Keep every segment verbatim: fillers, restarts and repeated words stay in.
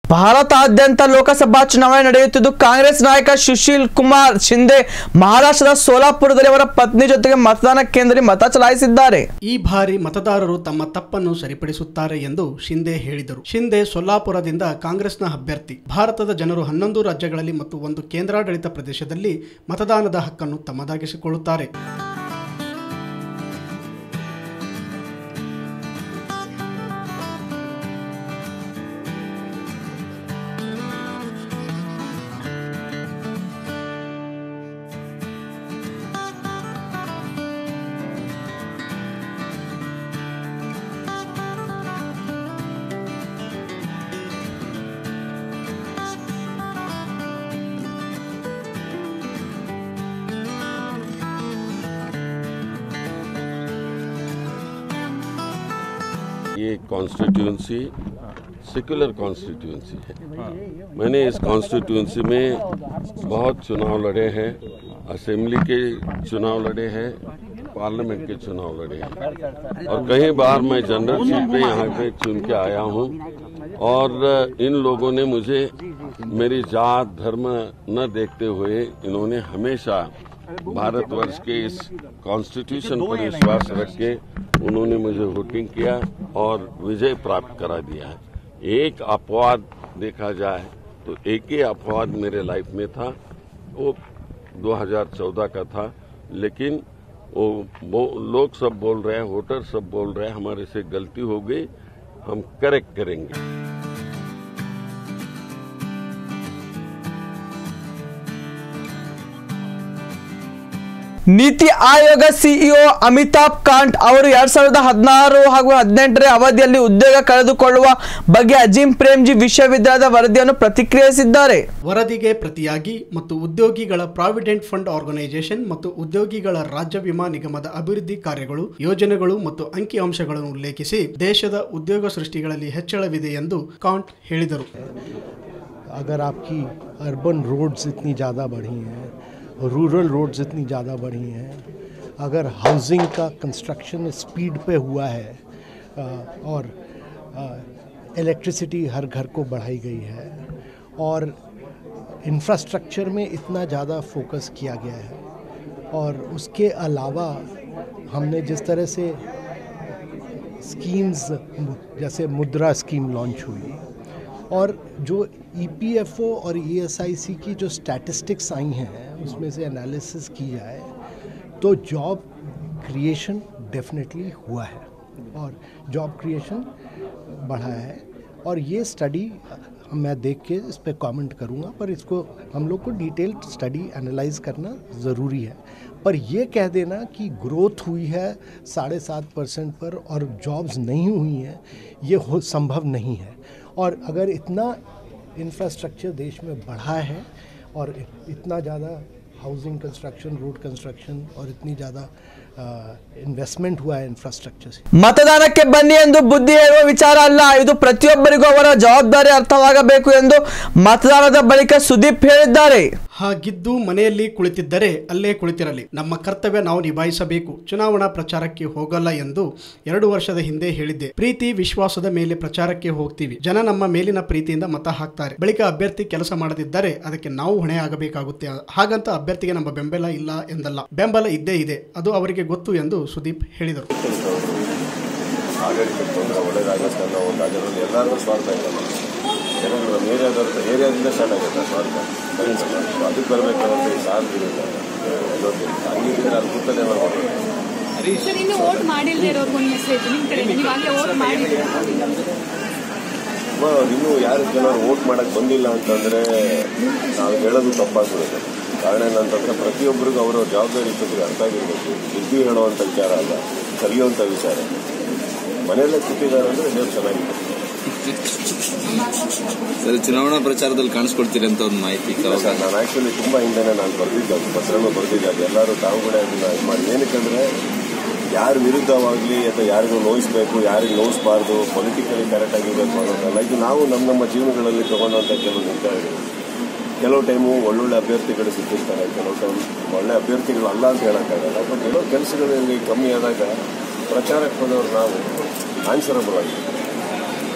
ಭಾರತಾದ್ಯಂತ ಲೋಕಸಭಾ ಚುನಾವಣೆ ನಡೆಯುತ್ತಿದ್ದು ಕಾಂಗ್ರೆಸ್ ನಾಯಕ ಸುಶೀಲ್ ಕುಮಾರ್ ಶಿಂದೆ ಮಹಾರಾಷ್ಟ್ರದ ಸೋಲಾಪುರದಲ್ಲಿ ಅವರ ಪತ್ನಿ ಜೊತೆಗೆ ಮತದಾನ ಕೇಂದ್ರದಲ್ಲಿ ಮತ ಚಲಾಯಿಸಿದ್ದಾರೆ. ಈ ಬಾರಿ ಮತದಾರರು ತಮ್ಮ ತಪ್ಪನ್ನು ಸರಿಪಡಿಸುತ್ತಾರೆ ಎಂದು ಶಿಂದೆ ಹೇಳಿದರು. ಶಿಂದೆ ಸೋಲಾಪುರದಿಂದ ಕಾಂಗ್ರೆಸ್ನ ಅಭ್ಯರ್ಥಿ. ಭಾರತದ ಜನರು ಹನ್ನೊಂದು ರಾಜ್ಯಗಳಲ್ಲಿ ಮತ್ತು ಒಂದು ಕೇಂದ್ರಾಡಳಿತ ಪ್ರದೇಶದಲ್ಲಿ ಮತದಾನದ ಹಕ್ಕನ್ನು ತಮ್ಮದಾಗಿಸಿಕೊಳ್ಳುತ್ತಾರೆ. ये कॉन्स्टिट्यूंसी सेक्युलर कॉन्स्टिट्यूंसी है. मैंने इस कॉन्स्टिट्यूंसी में बहुत चुनाव लड़े हैं, असेंबली के चुनाव लड़े हैं, पार्लियामेंट के चुनाव लड़े हैं और कई बार मैं जनरल सीट पे यहाँ पे चुन के आया हूँ. और इन लोगों ने मुझे मेरी जात धर्म न देखते हुए इन्होंने हमेशा भारतवर्ष के इस कॉन्स्टिट्यूशन पर विश्वास रख के उन्होंने मुझे वोटिंग किया और विजय प्राप्त करा दिया है. एक अपवाद देखा जाए तो एक ही अपवाद मेरे लाइफ में था, वो दो हज़ार चौदह का था. लेकिन वो, वो लोग सब बोल रहे हैं, वोटर सब बोल रहे हैं हमारे से गलती हो गई, हम करेक्ट करेंगे. ನೀತಿ ಆಯೋಗ ಸಿಇಒ ಅಮಿತಾಬ್ ಕಾಂತ್ ಅವರು ಎರಡ್ ಸಾವಿರದ ಹದಿನಾರು ಹಾಗೂ ಹದಿನೆಂಟರ ಅವಧಿಯಲ್ಲಿ ಉದ್ಯೋಗ ಕಳೆದುಕೊಳ್ಳುವ ಬಗ್ಗೆ ಅಜೀಂ ಪ್ರೇಮ್ಜಿ ವಿಶ್ವವಿದ್ಯಾಲಯದ ವರದಿಯನ್ನು ಪ್ರತಿಕ್ರಿಯಿಸಿದ್ದಾರೆ. ವರದಿಗೆ ಪ್ರತಿಯಾಗಿ ಮತ್ತು ಉದ್ಯೋಗಿಗಳ ಪ್ರಾವಿಡೆಂಟ್ ಫಂಡ್ ಆರ್ಗನೈಸೇಷನ್ ಮತ್ತು ಉದ್ಯೋಗಿಗಳ ರಾಜ್ಯ ವಿಮಾ ನಿಗಮದ ಅಭಿವೃದ್ಧಿ ಕಾರ್ಯಗಳು, ಯೋಜನೆಗಳು ಮತ್ತು ಅಂಕಿಅಂಶಗಳನ್ನು ಉಲ್ಲೇಖಿಸಿ ದೇಶದ ಉದ್ಯೋಗ ಸೃಷ್ಟಿಗಳಲ್ಲಿ ಹೆಚ್ಚಳವಿದೆ ಎಂದು ಕಾಂತ್ ಹೇಳಿದರು. अगर आपकी अर्बन रोड्स इतनी ज़्यादा बढ़ी हैं, रूरल रोड्स इतनी ज़्यादा बढ़ी हैं, अगर हाउसिंग का कंस्ट्रक्शन स्पीड पे हुआ है और इलेक्ट्रिसिटी हर घर को बढ़ाई गई है और इंफ्रास्ट्रक्चर में इतना ज़्यादा फोकस किया गया है और उसके अलावा हमने जिस तरह से स्कीम्स जैसे मुद्रा स्कीम लॉन्च हुई और जो ईपीएफओ और ईएसआईसी की जो स्टैटिस्टिक्स आई हैं उसमें से एनालिसिस की जाए तो जॉब क्रिएशन डेफिनेटली हुआ है और जॉब क्रिएशन बढ़ा है. और ये स्टडी मैं देख के इस पर कमेंट करूँगा, पर इसको हम लोग को डिटेल्ड स्टडी एनालाइज करना ज़रूरी है. पर ये कह देना कि ग्रोथ हुई है साढ़े सात परसेंट पर और जॉब्स नहीं हुई हैं, ये हो संभव नहीं है. और अगर इतना इंफ्रास्ट्रक्चर देश में बढ़ा है और इतना ज़्यादा हाउसिंग कंस्ट्रक्शन, रोड कंस्ट्रक्शन और इतनी ज़्यादा इन्वेस्टमेंट हुआ है इंफ्रास्ट्रक्चर से. मतदानಕ್ಕೆ ಬನ್ನಿ ಎಂದು ಬುದ್ಧಿ ಹೇಳುವ ವಿಚಾರ ಅಲ್ಲ, ಇದು ಪ್ರತಿಯೊಬ್ಬರಿಗೂ ಅವರ ಜವಾಬ್ದಾರಿ ಅರ್ಥವಾಗಬೇಕು ಎಂದು ಮತದಾನದ ಬಳಿಕ ಸುದೀಪ್ ಹೇಳಿದ್ದಾರೆ. ಹಾಗಿದ್ದು ಮನೆಯಲ್ಲಿ ಕುಳಿತಿದ್ದರೆ ಅಲ್ಲೇ ಕುಳಿತಿರಲಿ, ನಮ್ಮ ಕರ್ತವ್ಯ ನಾವು ನಿಭಾಯಿಸಬೇಕು. ಚುನಾವಣಾ ಪ್ರಚಾರಕ್ಕೆ ಹೋಗಲ್ಲ ಎಂದು ಎರಡು ವರ್ಷದ ಹಿಂದೆ ಹೇಳಿದ್ದೆ. ಪ್ರೀತಿ ವಿಶ್ವಾಸದ ಮೇಲೆ ಪ್ರಚಾರಕ್ಕೆ ಹೋಗ್ತೀವಿ, ಜನ ನಮ್ಮ ಮೇಲಿನ ಪ್ರೀತಿಯಿಂದ ಮತ ಹಾಕ್ತಾರೆ. ಬಳಿಕ ಅಭ್ಯರ್ಥಿ ಕೆಲಸ ಮಾಡದಿದ್ದರೆ ಅದಕ್ಕೆ ನಾವು ಹೊಣೆ ಆಗಬೇಕಾಗುತ್ತೆ. ಹಾಗಂತ ಅಭ್ಯರ್ಥಿಗೆ ನಮ್ಮ ಬೆಂಬಲ ಇಲ್ಲ ಎಂದಲ್ಲ, ಬೆಂಬಲ ಇದ್ದೇ ಇದೆ, ಅದು ಅವರಿಗೆ ಗೊತ್ತು ಎಂದು ಸುದೀಪ್ ಹೇಳಿದರು. ಆಡಳಿತ ತೊಂದರೆ ಒಳ್ಳೆಯದಾಗುತ್ತೆ ಅನ್ನೋ ಒಂದು ಅದರಲ್ಲಿ ಎಲ್ಲರಿಗೂ ಸ್ವಾರ್ಥ ಇಲ್ಲ. ಜನಗಳು ನಮ್ಮ ಏರಿಯಾದವ್ರ ಏರಿಯಾದಿಂದ ಸ್ಟಾರ್ಟ್ ಆಗುತ್ತೆ ಸ್ವಾರ್ಥ. ಅದಕ್ಕೆ ಬರಬೇಕಾದ್ರೆ ಈ ಸಾರ್ವಜನಿಕ ಹಂಗಿದ್ರೆ ಅದು ಕೂತಲೇ ಮಾಡ್ಬೋದು. ಇನ್ನೂ ಯಾರು ಕೆಲವರು ವೋಟ್ ಮಾಡೋಕ್ಕೆ ಬಂದಿಲ್ಲ ಅಂತಂದರೆ ನಾವು ಹೇಳೋದು ತಪ್ಪಾಗ್ಬಿಡುತ್ತೆ. ಕಾರಣ ಏನಂತಂದರೆ ಪ್ರತಿಯೊಬ್ಬರಿಗೂ ಅವರ ಜವಾಬ್ದಾರಿ ಇರ್ತದೆ ಅರ್ಥ ಆಗಿರಬೇಕು. ಬುದ್ಧಿ ಹೇಳುವಂಥ ವಿಚಾರ ಅಲ್ಲ, ಕಲಿಯುವಂಥ ವಿಚಾರ. ಮನೆಯಲ್ಲೇ ಕೂತಿದ್ದಾರೆ ಅಂದರೆ ದೇವ್ರು ಚೆನ್ನಾಗಿದೆ. ಚುನಾವಣಾ ಪ್ರಚಾರದಲ್ಲಿ ಕಾಣಿಸ್ಕೊಳ್ತೀರಿ ಅಂತ ಒಂದು ಮಾಹಿತಿ ಸರ್, ನಾನು ಆ್ಯಕ್ಚುಲಿ ತುಂಬ ಹಿಂದೆನೇ ನಾನು ಬರೆದಿದ್ದೆ, ಅದು ಪತ್ರನೂ ಬರೆದಿದ್ದೆ. ಅದು ಎಲ್ಲರೂ ತಾವು ಕೂಡ ಅದನ್ನು ಇದು ಮಾಡಿ ಏನಕ್ಕಂದರೆ ಯಾರ ವಿರುದ್ಧವಾಗಲಿ ಅಥವಾ ಯಾರಿಗೂ ನೋಯಿಸಬೇಕು, ಯಾರಿಗೆ ನೋಯಿಸಬಾರ್ದು, ಪೊಲಿಟಿಕಲಿ ಕರೆಕ್ಟ್ ಆಗಿರಬೇಕು ಅನ್ನೋದಲ್ಲ. ಇದು ನಾವು ನಮ್ಮ ನಮ್ಮ ಜೀವನಗಳಲ್ಲಿ ತೊಗೊಂಡಂಥ ಕೆಲವು ನಿರ್ಧಾರಗಳು. ಕೆಲವು ಟೈಮು ಒಳ್ಳೊಳ್ಳೆ ಅಭ್ಯರ್ಥಿಗಳು ಸಿಕ್ಕಿರ್ತಾರೆ, ಕೆಲವು ಟೈಮ್ ಒಳ್ಳೆ ಅಭ್ಯರ್ಥಿಗಳು ಅಲ್ಲ ಅಂತ ಹೇಳೋಕ್ಕಾಗಲ್ಲ. ಬಟ್ ಕೆಲವು ಕೆಲಸಗಳಲ್ಲಿ ಕಮ್ಮಿ ಆದಾಗ ಪ್ರಚಾರಕ್ಕೆ ಹೋದವ್ರು ನಾವು ಆನ್ಸರಬಲ್ ಆಗಿ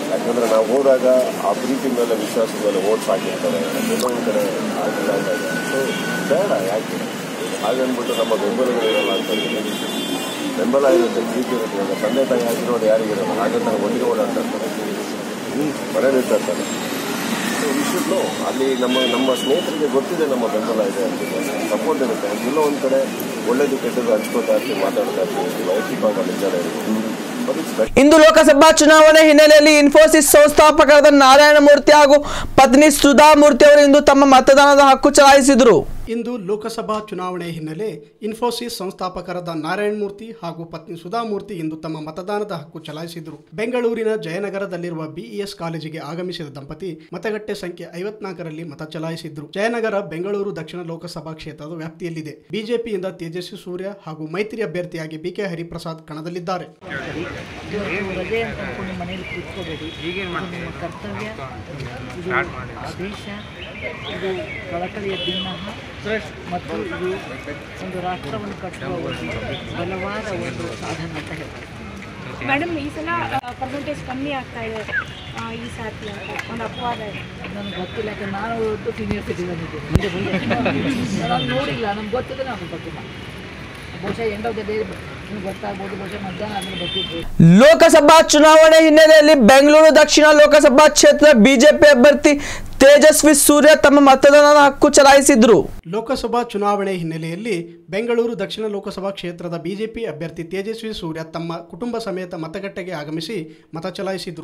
ಯಾಕಂದರೆ ನಾವು ಹೋದಾಗ ಆ ಪ್ರೀತಿ ಮೇಲೆ ವಿಶ್ವಾಸದ ಮೇಲೆ ಓಟ್ಸ್ ಹಾಕಿರ್ತಾರೆ, ಇನ್ನೊಂದು ಕಡೆ ಆಗಿಲ್ಲ ಅಂದಾಗ ಸೊ ಬೇಡ ಯಾಕೆ ಹಾಗನ್ಬಿಟ್ಟು ನಮ್ಮ ಬೆಂಬಲಗಳಿರಲ್ಲ ಅಂತ ಬೆಂಬಲ ಇರುತ್ತೆ, ಪ್ರೀತಿ ಇರುತ್ತೆ. ಈಗ ತಂದೆ ತಾಯಿ ಆಗಿರೋದು ಯಾರಿಗಿರಲ್ಲ, ಹಾಗಂತ ಒಟ್ಟಿಗೆ ಓಡಾಡ್ತಾರೆ, ಹ್ಞೂ ಮನೇಲಿ ಇರ್ತಾರೆ. ಸೊ ವಿಷಯದ್ದು ಅಲ್ಲಿ ನಮ್ಮ ನಮ್ಮ ಸ್ನೇಹಿತರಿಗೆ ಗೊತ್ತಿದೆ ನಮ್ಮ ಬೆಂಬಲ ಇದೆ ಅಂತ, ಸಪೋರ್ಟ್ ಇರುತ್ತೆ. ಎಲ್ಲೋ ಒಂದು ಕಡೆ ಒಳ್ಳೇದು ಕೆಟ್ಟದ್ದು ಹಂಚ್ಕೋತಾ ಇರ್ತೀವಿ, ಮಾತಾಡ್ತಾ ಇರ್ತೀವಿ, ವೈಯಕ್ತಿಕವಾಗಿ ನಿಜ ಇರುತ್ತೆ. ಇಂದು ಲೋಕಸಭಾ ಚುನಾವಣೆ ಹಿನ್ನೆಲೆಯಲ್ಲಿ ಇನ್ಫೋಸಿಸ್ ಸಂಸ್ಥಾಪಕರಾದ ನಾರಾಯಣ ಮೂರ್ತಿ ಹಾಗೂ ಪತ್ನಿ ಸುಧಾ ಮೂರ್ತಿ ಅವರು ಇಂದು ತಮ್ಮ ಮತದಾನದ ಹಕ್ಕು ಚಲಾಯಿಸಿದರು. ಇಂದು ಲೋಕಸಭಾ ಚುನಾವಣೆ ಹಿನ್ನೆಲೆ ಇನ್ಫೋಸಿಸ್ ಸಂಸ್ಥಾಪಕರಾದ ನಾರಾಯಣ ಮೂರ್ತಿ ಹಾಗೂ ಪತ್ನಿ ಸುಧಾ ಮೂರ್ತಿ ಇಂದು ತಮ್ಮ ಮತದಾನದ ಹಕ್ಕು ಚಲಾಯಿಸಿದರು. ಬೆಂಗಳೂರಿನ ಜಯನಗರದಲ್ಲಿರುವ ಬಿಇಎಸ್ ಕಾಲೇಜಿಗೆ ಆಗಮಿಸಿದ ದಂಪತಿ ಮತಗಟ್ಟೆ ಸಂಖ್ಯೆ ಐವತ್ನಾಲ್ಕರಲ್ಲಿ ಮತ ಚಲಾಯಿಸಿದ್ರು. ಜಯನಗರ ಬೆಂಗಳೂರು ದಕ್ಷಿಣ ಲೋಕಸಭಾ ಕ್ಷೇತ್ರದ ವ್ಯಾಪ್ತಿಯಲ್ಲಿದೆ. ಬಿಜೆಪಿಯಿಂದ ತೇಜಸ್ವಿ ಸೂರ್ಯ ಹಾಗೂ ಮೈತ್ರಿ ಅಭ್ಯರ್ಥಿಯಾಗಿ ಬಿಕೆ ಹರಿಪ್ರಸಾದ್ ಕಣದಲ್ಲಿದ್ದಾರೆ. ರಜೆ ಅಂತ ಅನ್ಕೊಂಡು ಮನೆಯಲ್ಲಿ ಕೂತ್ಕೋಬೇಡಿ. ನಿಮ್ಮ ಕರ್ತವ್ಯ, ಇದು ದೇಶ, ಇದು ಕಳಕಳಿಯ ದಿನ ಮತ್ತು ಇದು ಒಂದು ರಾಷ್ಟ್ರವನ್ನು ಕಟ್ಟುವ ಒಂದು ಬಲವಾದ ಒಂದು ಸಾಧನ ಅಂತ ಹೇಳ್ತಾರೆ. ಮೇಡಮ್, ಈ ಸಲ ಪರ್ಸೆಂಟೇಜ್ ಕಮ್ಮಿ ಆಗ್ತಾ ಇದೆ ಈ ಸಾತಿ ಅಂತ ಒಂದು ಅಪವಾದ ಇದೆ. ನನಗೆ ಗೊತ್ತಿಲ್ಲ, ಯಾಕಂದ್ರೆ ನಾನು ಒಟ್ಟು ಸೀನಿಯರ್ ಸಿಟಿಸನ್ ಇದ್ದೀನಿ, ಮುಂದೆ ಬಂದು ನಾನು ನೋಡಿಲ್ಲ, ನಮ್ಗೆ ಗೊತ್ತಿದೆ, ನಮ್ಗೆ ಗೊತ್ತಿಲ್ಲ. ಬಹುಶಃ ಎಂಡ್ ಆಫ್ ದ ಡೇ ಗೊತ್ತಾಗ್ಬೋದು, ಬಹುಶಃ ಮಧ್ಯಾಹ್ನ ಆದ್ಮೇಲೆ ಗೊತ್ತಿರ್ಬೋದು. ಲೋಕಸಭಾ ಚುನಾವಣೆ ಹಿನ್ನೆಲೆಯಲ್ಲಿ ಬೆಂಗಳೂರು ದಕ್ಷಿಣ ಲೋಕಸಭಾ ಕ್ಷೇತ್ರದ ಬಿಜೆಪಿ ಅಭ್ಯರ್ಥಿ ತೇಜಸ್ವಿ ಸೂರ್ಯ ತಮ್ಮ ಮತದಾನದ ಹಕ್ಕು ಚಲಾಯಿಸಿದ್ರು. ಲೋಕಸಭಾ ಚುನಾವಣೆ ಹಿನ್ನೆಲೆಯಲ್ಲಿ ಬೆಂಗಳೂರು ದಕ್ಷಿಣ ಲೋಕಸಭಾ ಕ್ಷೇತ್ರದ ಬಿಜೆಪಿ ಅಭ್ಯರ್ಥಿ ತೇಜಸ್ವಿ ಸೂರ್ಯ ತಮ್ಮ ಕುಟುಂಬ ಸಮೇತ ಮತಗಟ್ಟೆಗೆ ಆಗಮಿಸಿ ಮತ ಚಲಾಯಿಸಿದ್ರು.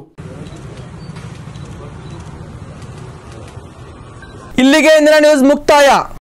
ಇಲ್ಲಿಗೆ ಇಂದಿನ ನ್ಯೂಸ್ ಮುಕ್ತಾಯ.